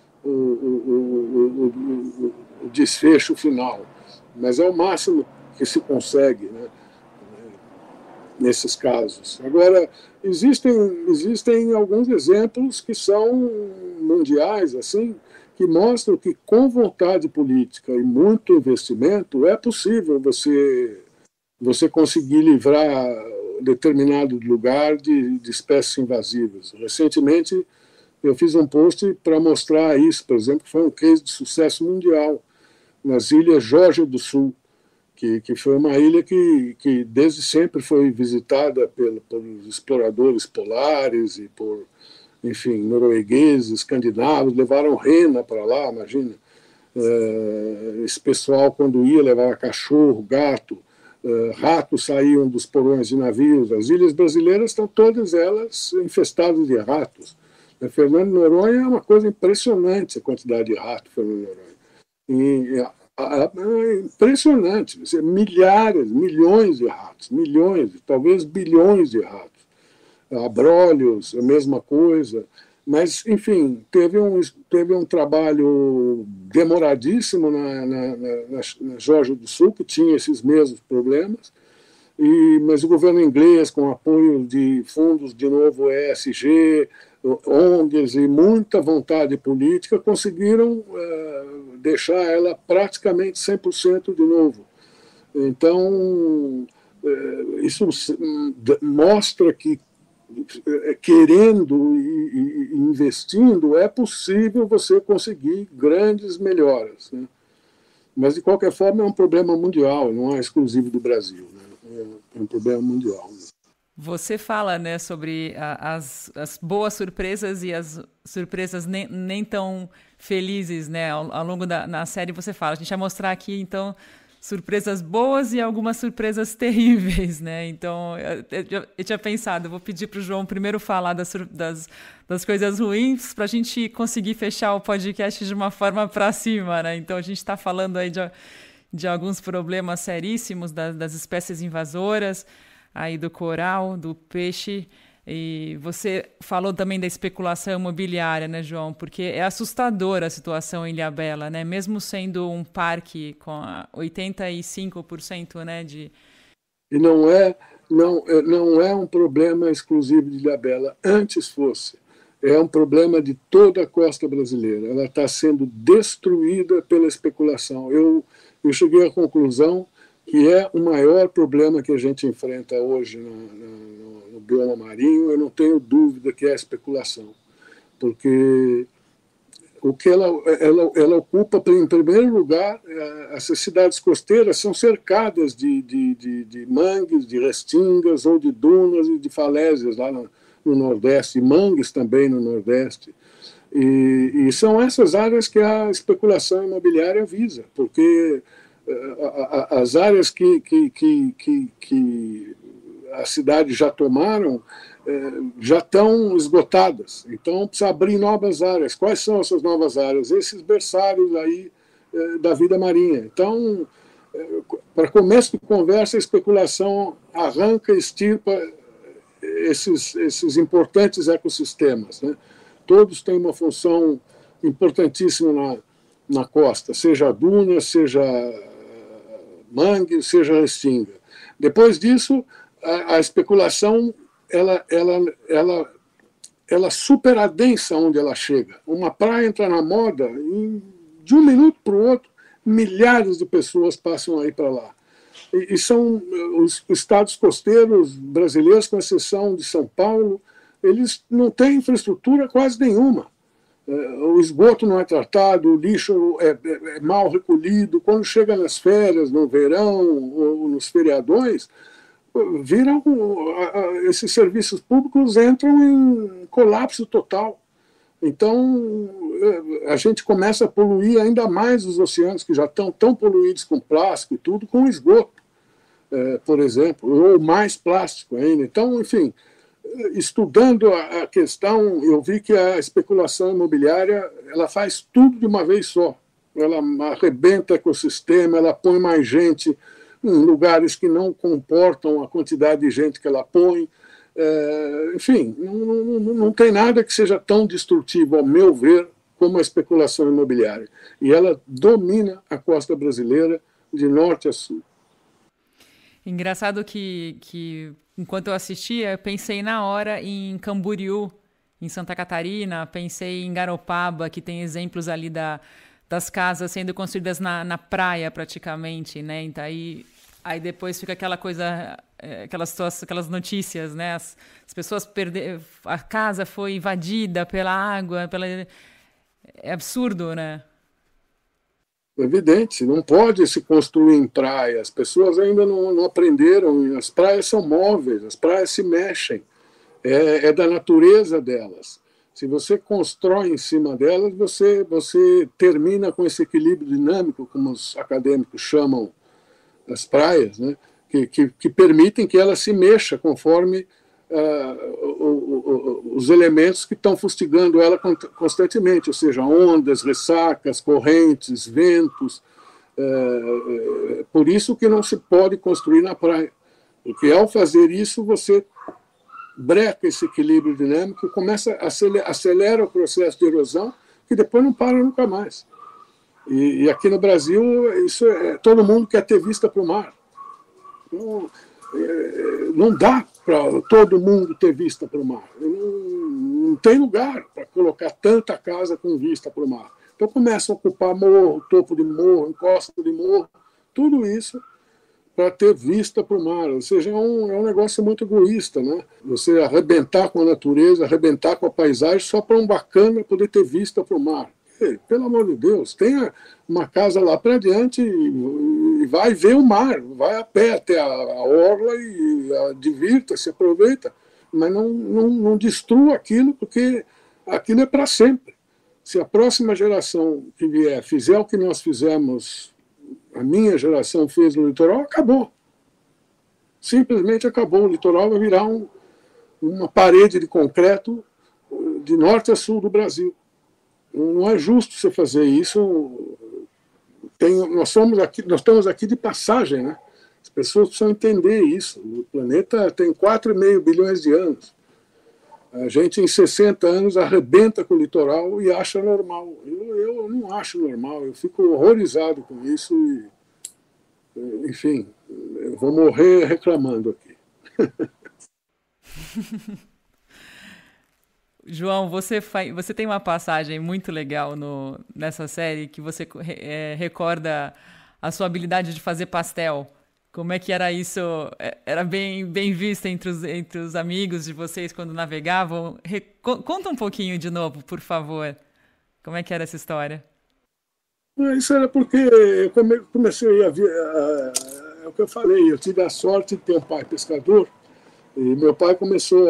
o desfecho final. Mas é o máximo que se consegue, né, nesses casos. Agora, existem alguns exemplos que são mundiais, assim, que mostram que com vontade política e muito investimento é possível você conseguir livrar determinado lugar de espécies invasivas. Recentemente, eu fiz um post para mostrar isso, por exemplo, que foi um case de sucesso mundial nas ilhas Geórgia do Sul, que foi uma ilha que desde sempre foi visitada pelos exploradores polares e por, enfim, noruegueses, escandinavos, levaram rena para lá, imagina. Esse pessoal, quando ia, levava cachorro, gato, ratos saíam dos porões de navios. As ilhas brasileiras estão todas elas infestadas de ratos. Fernando de Noronha é uma coisa impressionante a quantidade de ratos, Fernando de Noronha. É impressionante, milhares, milhões de ratos, milhões, talvez bilhões de ratos. Abrolhos, a mesma coisa. Mas, enfim, teve um trabalho demoradíssimo na Geórgia do Sul, que tinha esses mesmos problemas, mas o governo inglês, com apoio de fundos, de novo, ESG, ONGs e muita vontade política, conseguiram deixar ela praticamente 100% de novo. Então, isso mostra que, querendo e investindo, é possível você conseguir grandes melhoras, né? Mas, de qualquer forma, é um problema mundial, não é exclusivo do Brasil, né? É um problema mundial. Você fala, né, sobre as boas surpresas e as surpresas nem tão felizes, né? Ao longo na série você fala. A gente vai mostrar aqui, então, surpresas boas e algumas surpresas terríveis, né? Então, eu tinha pensado, eu vou pedir para o João primeiro falar das coisas ruins para a gente conseguir fechar o podcast de uma forma para cima, né? Então, a gente está falando aí de alguns problemas seríssimos das espécies invasoras, aí do coral, do peixe. E você falou também da especulação imobiliária, né, João? Porque é assustadora a situação em Ilhabela, né? Mesmo sendo um parque com 85%, né, de... E não é um problema exclusivo de Ilhabela. Antes fosse. É um problema de toda a costa brasileira. Ela está sendo destruída pela especulação. Eu cheguei à conclusão que é o maior problema que a gente enfrenta hoje no bioma marinho. Eu não tenho dúvida que é a especulação, porque o que ela ocupa, em primeiro lugar, essas cidades costeiras são cercadas de mangues, de restingas ou de dunas e de falésias lá no Nordeste, e mangues também no Nordeste. E são essas áreas que a especulação imobiliária visa, porque as áreas que as cidades já tomaram já estão esgotadas. Então, precisa abrir novas áreas. Quais são essas novas áreas? Esses berçários aí da vida marinha. Então, para começo de conversa, a especulação arranca e extirpa esses importantes ecossistemas, né? Todos têm uma função importantíssima na costa, seja duna, seja mangue, seja restinga. Depois disso, a especulação ela superadensa onde ela chega. Uma praia entra na moda, de um minuto para o outro, milhares de pessoas passam aí para lá. E são os estados costeiros brasileiros, com exceção de São Paulo, eles não têm infraestrutura quase nenhuma. O esgoto não é tratado, o lixo é mal recolhido. Quando chega nas férias, no verão ou nos feriadões, esses serviços públicos entram em colapso total. Então, a gente começa a poluir ainda mais os oceanos, que já estão tão poluídos com plástico e tudo, com esgoto, por exemplo, ou mais plástico ainda. Então, enfim, estudando a questão, eu vi que a especulação imobiliária ela faz tudo de uma vez só. Ela arrebenta o ecossistema, ela põe mais gente em lugares que não comportam a quantidade de gente que ela põe. Enfim, não tem nada que seja tão destrutivo, ao meu ver, como a especulação imobiliária. E ela domina a costa brasileira de norte a sul. Engraçado que enquanto eu assistia, eu pensei na hora em Camboriú, em Santa Catarina, pensei em Garopaba, que tem exemplos ali das casas sendo construídas na praia, praticamente, né? Então, aí depois fica aquela coisa, aquelas notícias, né? As pessoas perderam, a casa foi invadida pela água, é absurdo, né? Evidente, não pode se construir em praia. As pessoas ainda não aprenderam. As praias são móveis, as praias se mexem. É da natureza delas. Se você constrói em cima delas, você termina com esse equilíbrio dinâmico, como os acadêmicos chamam as praias, né? que permitem que ela se mexa conforme os elementos que estão fustigando ela constantemente, ou seja, ondas, ressacas, correntes, ventos. Por isso que não se pode construir na praia, porque ao fazer isso você breca esse equilíbrio dinâmico, acelera o processo de erosão, que depois não para nunca mais. E aqui no Brasil, todo mundo quer ter vista para o mar. Não dá para todo mundo ter vista para o mar. Não tem lugar para colocar tanta casa com vista para o mar. Então começa a ocupar morro, topo de morro, encosta de morro, tudo isso para ter vista para o mar. Ou seja, é um negócio muito egoísta, né? Você arrebentar com a natureza, arrebentar com a paisagem só para um bacana poder ter vista para o mar. Pelo amor de Deus, tenha uma casa lá para diante e vai ver o mar, vai a pé até a orla e divirta-se, aproveita, mas não destrua aquilo, porque aquilo é para sempre. Se a próxima geração que vier fizer o que nós fizemos, a minha geração fez no litoral, acabou. Simplesmente acabou. O litoral vai virar uma parede de concreto de norte a sul do Brasil. Não é justo você fazer isso. Nós estamos aqui de passagem, né? As pessoas precisam entender isso. O planeta tem 4,5 bilhões de anos. A gente, em 60 anos, arrebenta com o litoral e acha normal. Eu não acho normal, eu fico horrorizado com isso e, enfim, eu vou morrer reclamando aqui. João, você tem uma passagem muito legal nessa série que você recorda a sua habilidade de fazer pastel. Como é que era isso? Era bem visto entre os amigos de vocês quando navegavam? Conta um pouquinho de novo, por favor. Como é que era essa história? Isso era porque eu comecei a ver... É o que eu falei, eu tive a sorte de ter um pai pescador e meu pai começou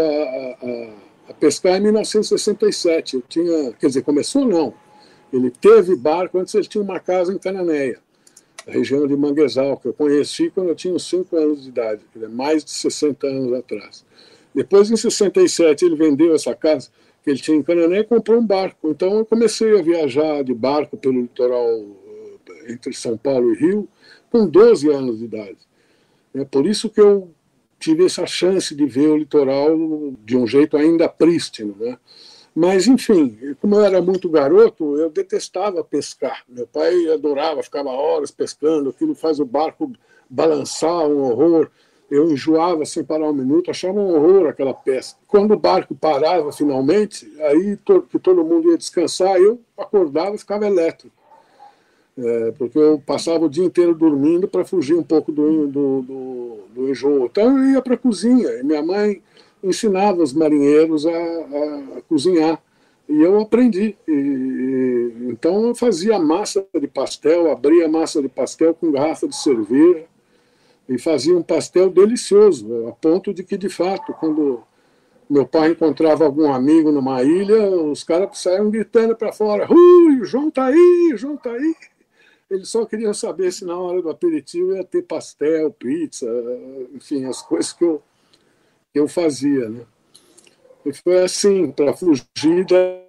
a pescar em 1967. Começou não. Ele teve barco antes, ele tinha uma casa em Cananéia, a região de Manguezal, que eu conheci quando eu tinha uns 5 anos de idade, mais de 60 anos atrás. Depois, em 67, ele vendeu essa casa que ele tinha em Cananéia e comprou um barco. Então, eu comecei a viajar de barco pelo litoral entre São Paulo e Rio com 12 anos de idade. É por isso que eu tive essa chance de ver o litoral de um jeito ainda prístino, né? Mas, enfim, como eu era muito garoto, eu detestava pescar. Meu pai adorava, ficava horas pescando, aquilo faz o barco balançar, um horror. Eu enjoava sem parar um minuto, achava um horror aquela pesca. Quando o barco parava finalmente, aí que todo mundo ia descansar, eu acordava e ficava elétrico. Porque eu passava o dia inteiro dormindo para fugir um pouco do enjoo. Então eu ia para a cozinha, e minha mãe ensinava os marinheiros a cozinhar. E eu aprendi. Então eu fazia massa de pastel, abria massa de pastel com garrafa de cerveja e fazia um pastel delicioso, a ponto de que, de fato, quando meu pai encontrava algum amigo numa ilha, os caras saíam gritando para fora: "Ui, o João está aí, o João está aí". Eles só queriam saber se na hora do aperitivo ia ter pastel, pizza, enfim, as coisas que eu fazia, né? E foi assim, para fugir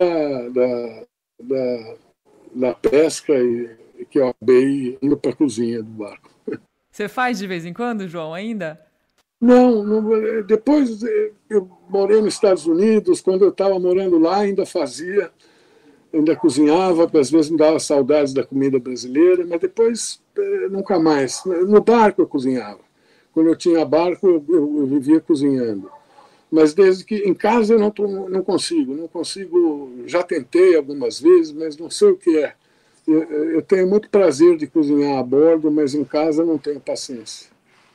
da pesca e que eu acabei indo para a cozinha do barco. Você faz de vez em quando, João, ainda? Não, depois eu morei nos Estados Unidos, quando eu estava morando lá ainda fazia, ainda cozinhava, às vezes me dava saudades da comida brasileira, mas depois nunca mais. No barco eu cozinhava. Quando eu tinha barco, eu vivia cozinhando. Mas desde que em casa eu não consigo, já tentei algumas vezes, mas não sei o que é. Eu tenho muito prazer de cozinhar a bordo, mas em casa não tenho paciência.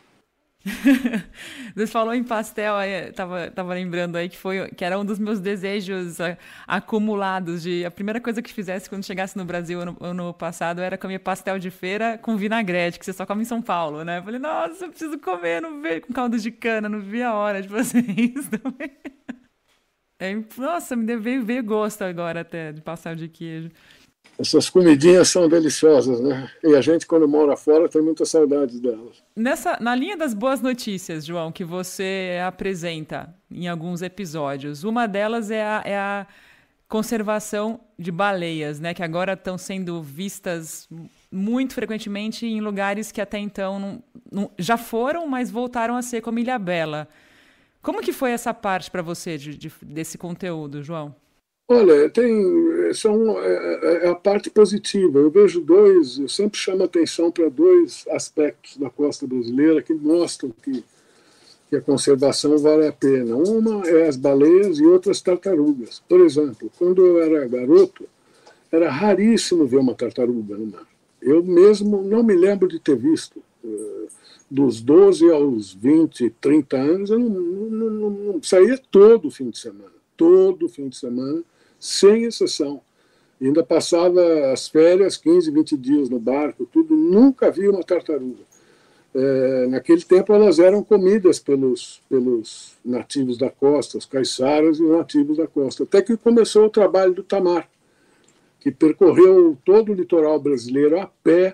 Você falou em pastel, tava lembrando aí que era um dos meus desejos acumulados a primeira coisa que fizesse quando chegasse no Brasil ano passado era comer pastel de feira com vinagrete, que você só come em São Paulo, né? Eu falei, nossa, eu preciso comer, não vejo com caldo de cana, não vi a hora de fazer isso também. Nossa, veio gosto agora até de pastel de queijo. Essas comidinhas são deliciosas, né? E a gente, quando mora fora, tem muita saudade delas. Na linha das boas notícias, João, que você apresenta em alguns episódios, uma delas é a conservação de baleias, né? Que agora estão sendo vistas muito frequentemente em lugares que até então já foram, mas voltaram a ser como Ilhabela. Como que foi essa parte para você desse conteúdo, João? Olha, é a parte positiva. Eu sempre chamo atenção para dois aspectos da costa brasileira que mostram que a conservação vale a pena. Uma é as baleias e outras tartarugas. Por exemplo, quando eu era garoto, era raríssimo ver uma tartaruga no mar. Eu mesmo não me lembro de ter visto. Dos 12 aos 20, 30 anos, eu não saía todo fim de semana, sem exceção. E ainda passava as férias, 15, 20 dias no barco, tudo, nunca vi uma tartaruga. Naquele tempo elas eram comidas pelos nativos da costa, os caiçaras e os nativos da costa. Até que começou o trabalho do Tamar, que percorreu todo o litoral brasileiro a pé,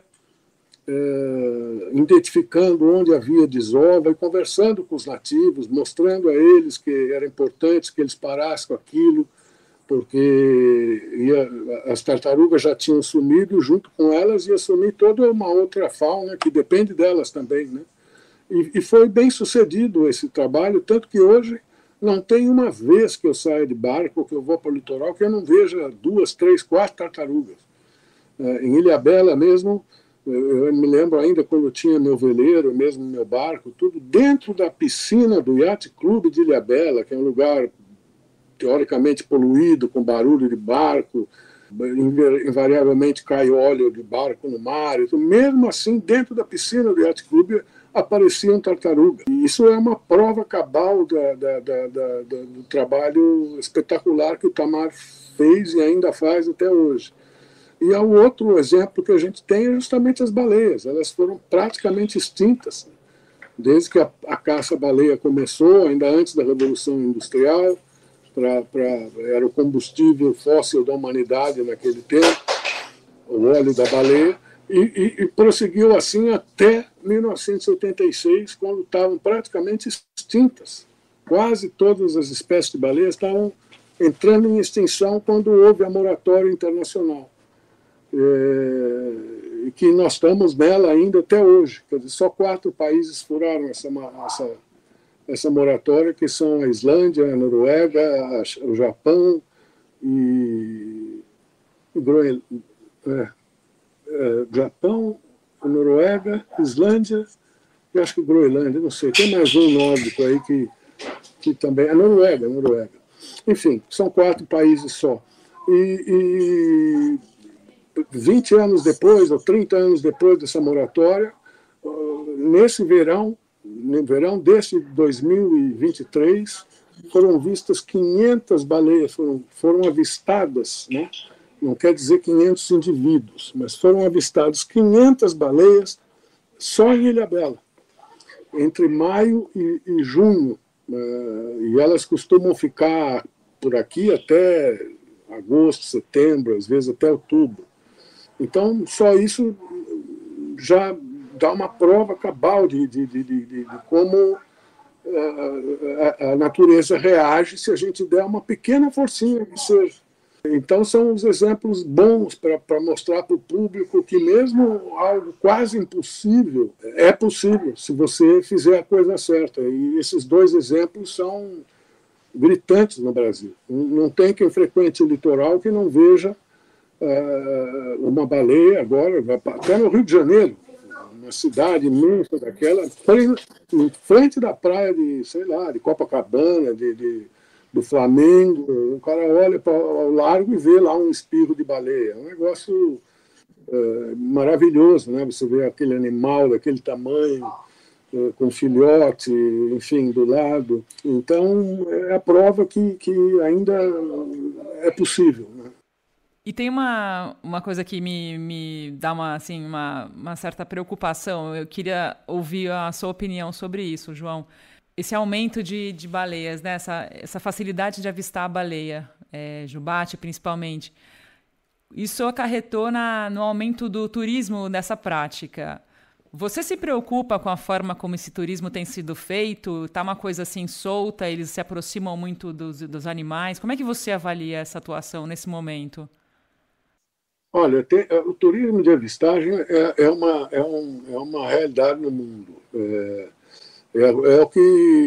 identificando onde havia desova e conversando com os nativos, mostrando a eles que era importante que eles parassem com aquilo, porque as tartarugas já tinham sumido, e junto com elas ia sumir toda uma outra fauna que depende delas também, né? E foi bem sucedido esse trabalho, tanto que hoje não tem uma vez que eu saia de barco ou que eu vou para o litoral que eu não veja 2, 3, 4 tartarugas. Em Ilhabela mesmo, eu me lembro ainda quando eu tinha meu veleiro, mesmo meu barco, tudo dentro da piscina do Yacht Club de Ilhabela, que é um lugar teoricamente poluído, com barulho de barco, invariavelmente cai óleo de barco no mar. Então, mesmo assim, dentro da piscina do Yacht Club apareciam tartarugas. E isso é uma prova cabal do trabalho espetacular que o Tamar fez e ainda faz até hoje. E o outro exemplo que a gente tem é justamente as baleias. Elas foram praticamente extintas, desde que a caça-baleia começou, ainda antes da Revolução Industrial. Era o combustível fóssil da humanidade naquele tempo, o óleo da baleia, e prosseguiu assim até 1986, quando estavam praticamente extintas. Quase todas as espécies de baleias estavam entrando em extinção quando houve a moratória internacional. E que nós estamos nela ainda até hoje. Quer dizer, só 4 países furaram essa moratória, que são a Islândia, a Noruega, o Japão e Japão, a Noruega, Islândia e acho que Groenlândia, não sei. Tem mais um nórdico aí que também... A Noruega. Enfim, são 4 países só. E 20 anos depois, ou 30 anos depois dessa moratória, nesse verão, no verão desse 2023, foram vistas 500 baleias, foram avistadas, né? Não quer dizer 500 indivíduos, mas foram avistados 500 baleias só em Ilhabela, entre maio e junho. E elas costumam ficar por aqui até agosto, setembro, às vezes até outubro. Então, só isso já dá uma prova cabal de como a natureza reage se a gente der uma pequena forcinha de ser. Então, são os exemplos bons para mostrar para o público que mesmo algo quase impossível é possível se você fizer a coisa certa. E esses 2 exemplos são gritantes no Brasil. Não tem quem frequente o litoral que não veja uma baleia agora, até no Rio de Janeiro, uma cidade imensa daquela, em frente da praia de, sei lá, de Copacabana, do Flamengo, o cara olha ao largo e vê lá um espirro de baleia. É um negócio maravilhoso, né? Você vê aquele animal daquele tamanho, com filhote, enfim, do lado. Então, é a prova que ainda é possível, né? E tem uma coisa que me dá uma certa preocupação. Eu queria ouvir a sua opinião sobre isso, João. Esse aumento de baleias, né? Essa facilidade de avistar a baleia, jubarte principalmente, isso acarretou no aumento do turismo nessa prática. Você se preocupa com a forma como esse turismo tem sido feito? Está uma coisa assim solta, eles se aproximam muito dos animais? Como é que você avalia essa atuação nesse momento? Olha, o turismo de avistagem é uma realidade no mundo. É o que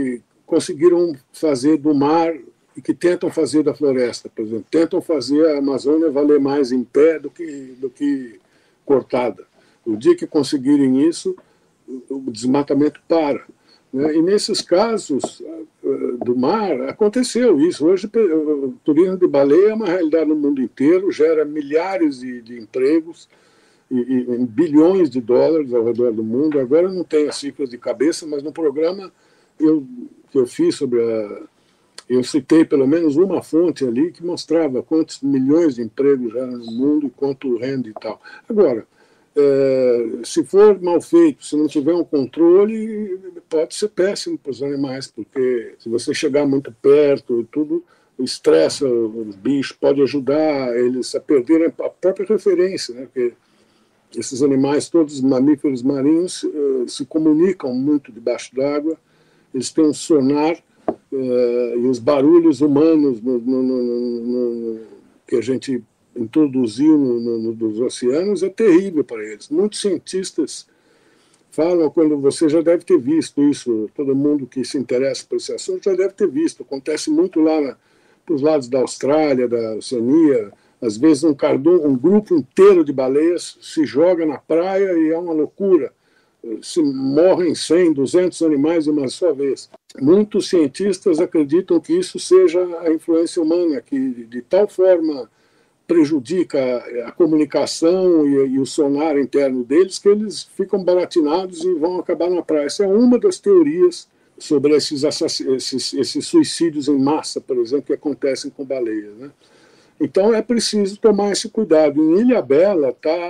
conseguiram fazer do mar e que tentam fazer da floresta, por exemplo. Tentam fazer a Amazônia valer mais em pé do que cortada. O dia que conseguirem isso, o desmatamento para. E nesses casos do mar, aconteceu isso. Hoje, o turismo de baleia é uma realidade no mundo inteiro, gera milhares de empregos e bilhões de dólares ao redor do mundo. Agora eu não tenho as cifras de cabeça, mas no programa que eu fiz sobre eu citei pelo menos uma fonte ali que mostrava quantos milhões de empregos geram no mundo e quanto rende e tal. Agora, se for mal feito, se não tiver um controle, pode ser péssimo para os animais, porque se você chegar muito perto e tudo, estressa os bichos, pode ajudar eles a perderem a própria referência, né? Porque esses animais, todos os mamíferos marinhos, se comunicam muito debaixo d'água, eles têm um sonar, e os barulhos humanos que a gente introduziu nos oceanos é terrível para eles. Muitos cientistas falam, quando você já deve ter visto isso, todo mundo que se interessa por esse assunto já deve ter visto, acontece muito lá para os lados da Austrália, da Oceania, às vezes um grupo inteiro de baleias se joga na praia e é uma loucura. Se morrem 100, 200 animais de uma só vez. Muitos cientistas acreditam que isso seja a influência humana, que de tal forma prejudica a comunicação e o sonar interno deles que eles ficam baratinados e vão acabar na praia. Essa é uma das teorias sobre esses suicídios em massa, por exemplo, que acontecem com baleias, né? Então é preciso tomar esse cuidado. Em Ilhabela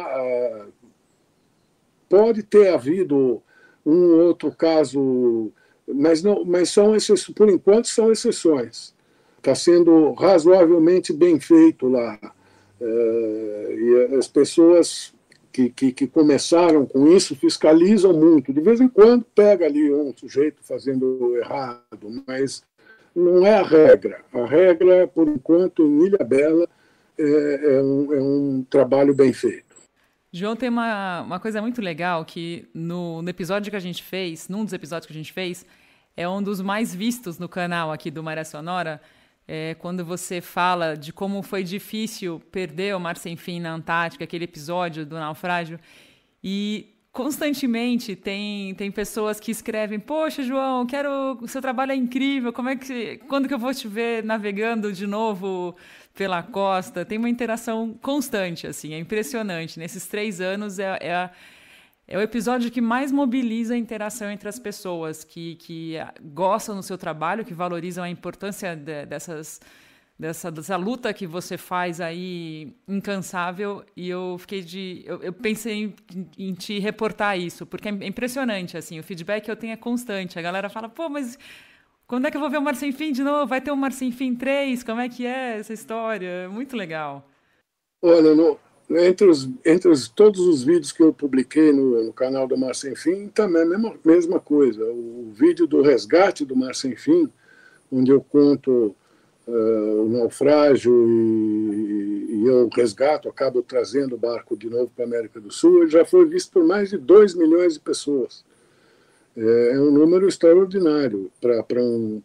pode ter havido um outro caso, mas por enquanto são exceções. Está sendo razoavelmente bem feito lá. E as pessoas que começaram com isso fiscalizam muito. De vez em quando pega ali um sujeito fazendo errado, mas não é a regra. A regra, por enquanto, em Ilhabela, é um trabalho bem feito. João, tem uma coisa muito legal que no episódio que a gente fez, num dos episódios que a gente fez, é um dos mais vistos no canal aqui do Maré Sonora, quando você fala de como foi difícil perder o Mar Sem Fim na Antártica, aquele episódio do naufrágio, e constantemente tem pessoas que escrevem: poxa, João, o seu trabalho é incrível, quando que eu vou te ver navegando de novo pela costa? Tem uma interação constante, assim, é impressionante. Nesses 3 anos é o episódio que mais mobiliza a interação entre as pessoas que gostam do seu trabalho, que valorizam a importância dessa luta que você faz aí incansável. E eu pensei em te reportar isso, porque é impressionante, assim, o feedback que eu tenho é constante. A galera fala: pô, mas quando é que eu vou ver o Mar Sem Fim de novo? Vai ter o Mar Sem Fim 3? Como é que é essa história? É muito legal. Olha, entre todos os vídeos que eu publiquei no canal do Mar Sem Fim, também é a mesma coisa. O vídeo do resgate do Mar Sem Fim, onde eu conto o naufrágio e eu resgato, acabo trazendo o barco de novo para a América do Sul, ele já foi visto por mais de 2 milhões de pessoas. É um número extraordinário para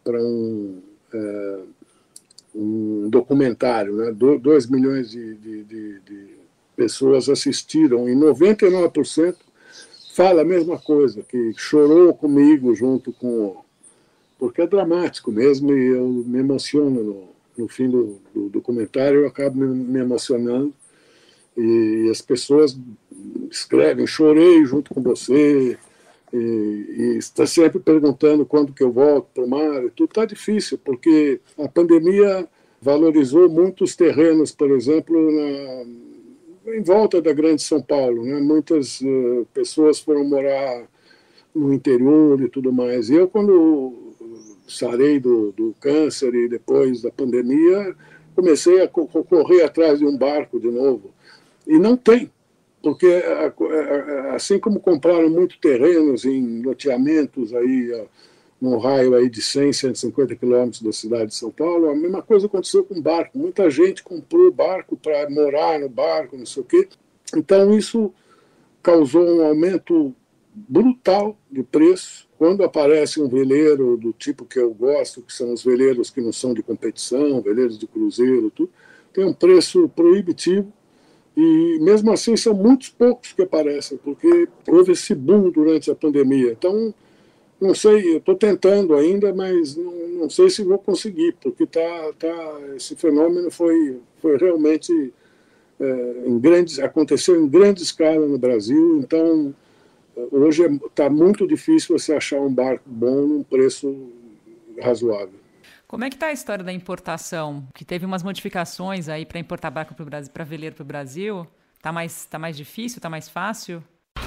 um documentário, né? 2 milhões de pessoas assistiram e 99% fala a mesma coisa, que chorou comigo junto com... Porque é dramático mesmo e eu me emociono no fim do documentário, eu acabo me emocionando e as pessoas escrevem: chorei junto com você, e está sempre perguntando quando que eu volto para o mar. Tudo está difícil, porque a pandemia valorizou muitos terrenos, por exemplo, em volta da Grande São Paulo, né? Muitas pessoas foram morar no interior e tudo mais. E eu, quando sarei do câncer e depois da pandemia, comecei a correr atrás de um barco de novo. E não tem, porque assim como compraram muito terrenos em loteamentos aí, num raio aí de 100, 150 quilômetros da cidade de São Paulo, a mesma coisa aconteceu com o barco. Muita gente comprou barco para morar no barco, não sei o quê. Então isso causou um aumento brutal de preço, quando aparece um veleiro do tipo que eu gosto, que são os veleiros que não são de competição, veleiros de cruzeiro, tudo, tem um preço proibitivo, e mesmo assim são muitos poucos que aparecem, porque houve esse boom durante a pandemia. Então, não sei, eu estou tentando ainda, mas não sei se vou conseguir, porque esse fenômeno foi realmente aconteceu em grande escala no Brasil. Então, hoje está muito difícil você achar um barco bom num preço razoável. Como é que está a história da importação? Que teve umas modificações aí para importar barco para o Brasil, para veleiro para o Brasil. Tá mais difícil? Está mais fácil?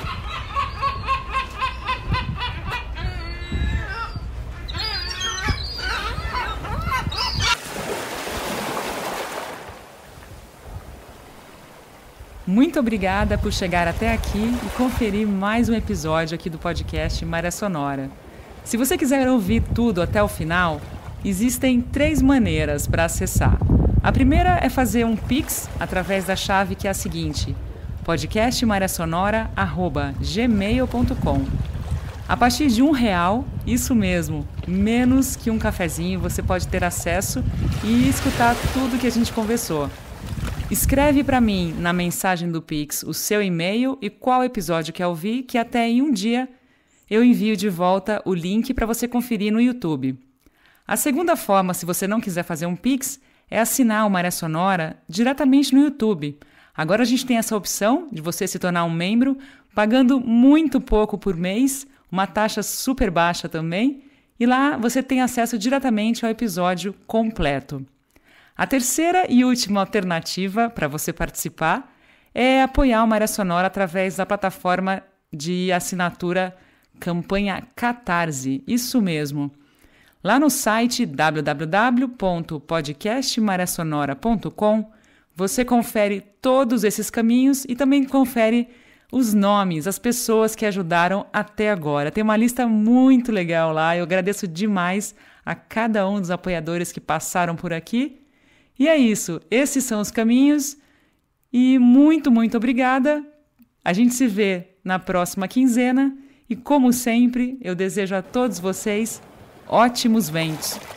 Muito obrigada por chegar até aqui e conferir mais um episódio aqui do podcast Maré Sonora. Se você quiser ouvir tudo até o final, existem 3 maneiras para acessar. A primeira é fazer um Pix através da chave que é a seguinte: podcastmaresonora@gmail.com. A partir de R$1, isso mesmo, menos que um cafezinho, você pode ter acesso e escutar tudo que a gente conversou. Escreve para mim na mensagem do Pix o seu e-mail e qual episódio quer ouvir, que até em um dia eu envio de volta o link para você conferir no YouTube. A segunda forma, se você não quiser fazer um Pix, é assinar o Maré Sonora diretamente no YouTube. Agora a gente tem essa opção de você se tornar um membro, pagando muito pouco por mês, uma taxa super baixa também, e lá você tem acesso diretamente ao episódio completo. A terceira e última alternativa para você participar é apoiar o Maré Sonora através da plataforma de assinatura Campanha Catarse. Isso mesmo. Lá no site www.podcastmaresonora.com você confere todos esses caminhos e também confere os nomes, as pessoas que ajudaram até agora. Tem uma lista muito legal lá. Eu agradeço demais a cada um dos apoiadores que passaram por aqui. E é isso, esses são os caminhos e muito, muito obrigada. A gente se vê na próxima quinzena e, como sempre, eu desejo a todos vocês ótimos ventos.